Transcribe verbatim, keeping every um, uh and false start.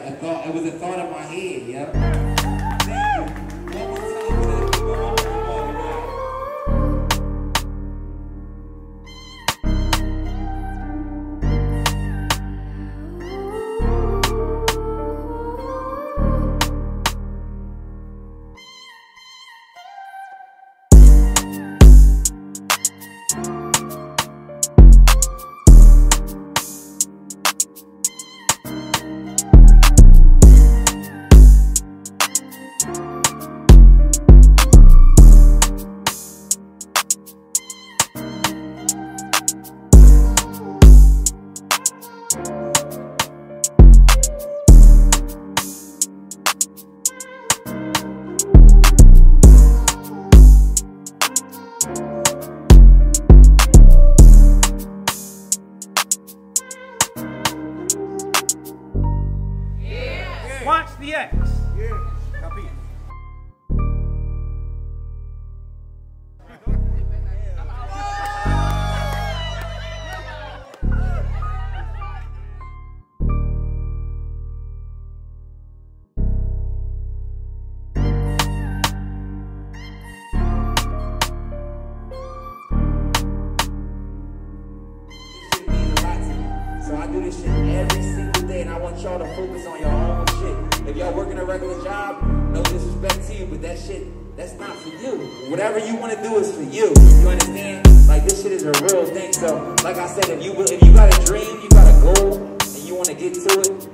like a thought. It was a thought in my head, yeah. Thank you. One more time for that. Watch the X. Yeah, copy. So I do this shit every single day, and I want y'all to focus on your own shit. If y'all working a regular job, no disrespect to you, but that shit, that's not for you. Whatever you want to do is for you. You understand? Like, this shit is a real thing. So, like I said, if you if you got a dream, you got a goal, and you want to get to it,